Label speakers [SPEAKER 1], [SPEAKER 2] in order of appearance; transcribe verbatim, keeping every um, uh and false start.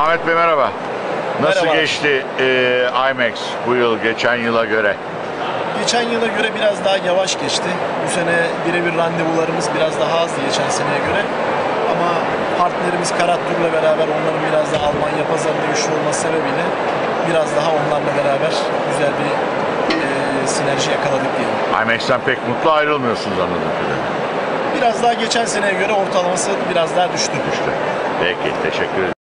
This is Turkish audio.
[SPEAKER 1] Ahmet Bey merhaba. Nasıl
[SPEAKER 2] Merhaba.
[SPEAKER 1] geçti e, IMAX bu yıl geçen yıla göre?
[SPEAKER 2] Geçen yıla göre biraz daha yavaş geçti. Bu sene birebir randevularımız biraz daha azdı geçen seneye göre. Ama partnerimiz Karattur'la beraber onların biraz da Almanya pazarında güçlü olması sebebiyle biraz daha onlarla beraber güzel bir e, sinerji yakaladık diyelim.
[SPEAKER 1] IMAX'ten pek mutlu ayrılmıyorsunuz anladığım kadarıyla.
[SPEAKER 2] Biraz daha geçen seneye göre ortalaması biraz daha düştü.
[SPEAKER 1] İşte. Peki teşekkür ederim.